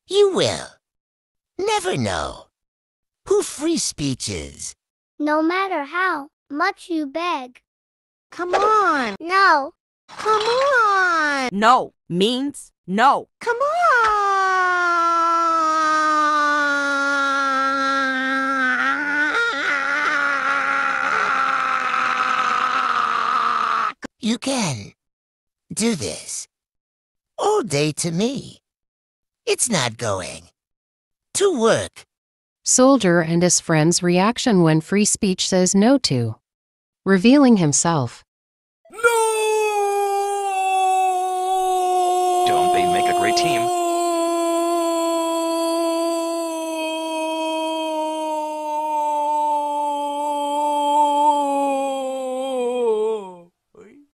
You will never know who free speech is. No matter how much you beg. Come on. No. Come on. No means no. Come on. You can do this all day to me. It's not going to work. Soldier and his friend's reaction when free speech says no to. Revealing himself. Don't they make a great team?